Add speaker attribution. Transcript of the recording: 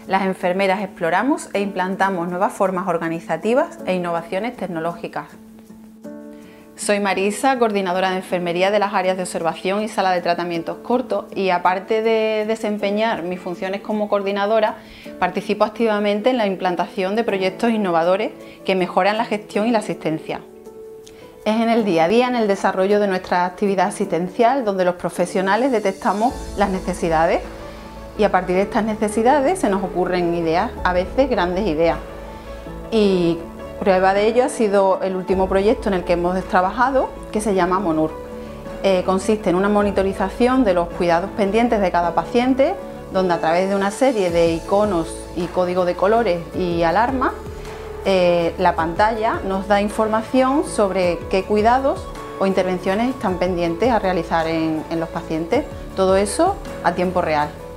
Speaker 1: Las enfermeras exploramos e implantamos nuevas formas organizativas e innovaciones tecnológicas. Soy Marisa, coordinadora de enfermería de las áreas de observación y sala de tratamientos cortos, y aparte de desempeñar mis funciones como coordinadora, participo activamente en la implantación de proyectos innovadores que mejoran la gestión y la asistencia. Es en el día a día, en el desarrollo de nuestra actividad asistencial, donde los profesionales detectamos las necesidades y a partir de estas necesidades se nos ocurren ideas, a veces grandes ideas. Y prueba de ello ha sido el último proyecto en el que hemos trabajado, que se llama Monur. Consiste en una monitorización de los cuidados pendientes de cada paciente, donde a través de una serie de iconos y código de colores y alarmas, la pantalla nos da información sobre qué cuidados o intervenciones están pendientes a realizar en los pacientes. Todo eso a tiempo real.